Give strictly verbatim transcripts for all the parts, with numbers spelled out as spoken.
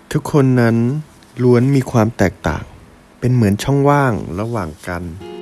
ทุกคนนั้นล้วนมีความแตกต่างเป็นเหมือนช่องว่างระหว่างกัน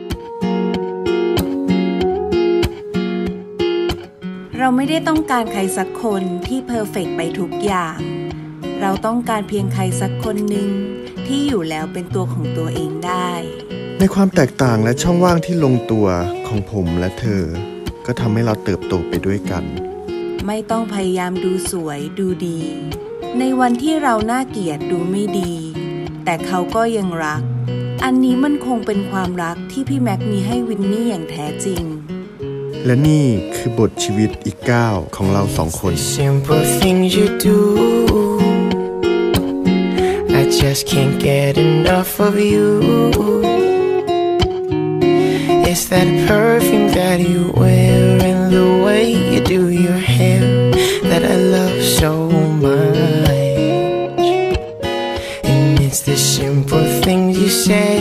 เราไม่ได้ต้องการใครสักคนที่เพอร์เฟกต์ไปทุกอย่างเราต้องการเพียงใครสักคนหนึ่งที่อยู่แล้วเป็นตัวของตัวเองได้ในความแตกต่างและช่องว่างที่ลงตัวของผมและเธอก็ทำให้เราเติบโตไปด้วยกันไม่ต้องพยายามดูสวยดูดีในวันที่เราน่าเกลียดดูไม่ดีแต่เขาก็ยังรักอันนี้มันคงเป็นความรักที่พี่แม็กมีให้วินนี่อย่างแท้จริงและนี่คือบทชีวิตอีกก้าวของเราสองคน I just can't get enough of you. It's that perfume that you wear and the way you do your hair that I love so much. And it's the simple things you say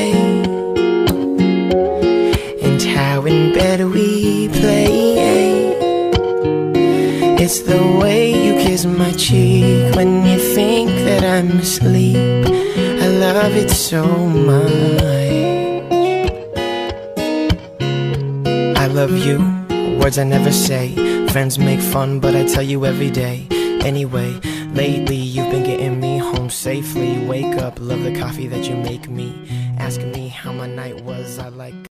and how in bed we play. It's the way you kiss my cheek when you think that I'm asleep. I love it so much. I love you, words I never say. Friends make fun, but I tell you every day. Anyway, lately you've been getting me home safely. Wake up, love the coffee that you make me. Ask me how my night was, I like